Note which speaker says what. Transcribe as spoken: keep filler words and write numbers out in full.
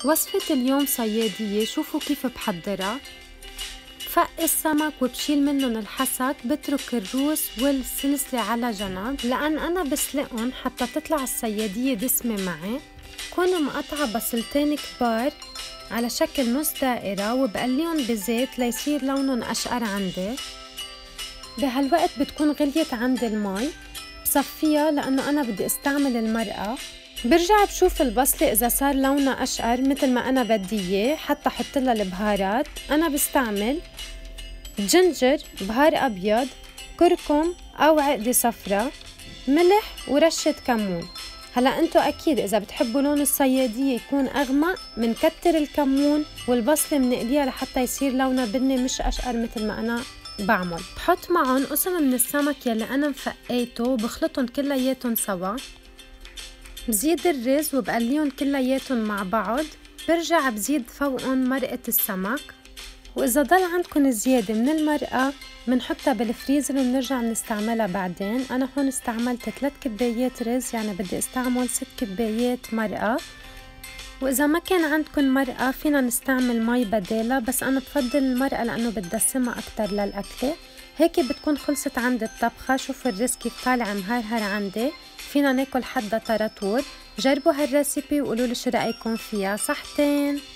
Speaker 1: وصفة اليوم صيادية، شوفوا كيف بحضرها. بفق السمك وبشيل منهم الحسك، بترك الروس والسلسلة على جنب لأن أنا بسلقهم حتى تطلع الصيادية دسمة معي. كون مقطعة بصلتين كبار على شكل نص دائرة وبقليهم بزيت ليصير لونهم أشقر عندي. بهالوقت بتكون غليت عندي المي، بصفيها لأنه أنا بدي استعمل المرقة. برجع بشوف البصلة إذا صار لونها أشقر مثل ما أنا بدي إياه حتى أحطلها البهارات. أنا بستعمل جنجر، بهار أبيض، كركم أو عقدة صفرة، ملح ورشة كمون. هلأ أنتو أكيد إذا بتحبوا لون الصيادية يكون أغمق منكتر الكمون، والبصلة منقليها لحتى يصير لونها بني مش أشقر مثل ما أنا بعمل. بحط معهم قسم من السمك يلي أنا مفقيته وبخلطهم كلياتهم سوا، بزيد الرز وبقليهم كلياتهم مع بعض. برجع بزيد فوقهم مرقة السمك، وإذا ضل عندكم زيادة من المرقة منحطها بالفريزر ومنرجع نستعملها بعدين. أنا هون استعملت ثلاث كبايات رز، يعني بدي استعمل ست كبايات مرقة. وإذا ما كان عندكم مرقة فينا نستعمل مي بدالها، بس أنا بفضل المرقة لأنه بتدسمها أكتر للأكلة. هيك بتكون خلصت عندي الطبخة. شوفوا الرز كيف طالع مهرهر عندي، فينا ناكل حدا طرطور. جربوا هالريسيبي وقولولي شو رأيكم فيها. صحتين.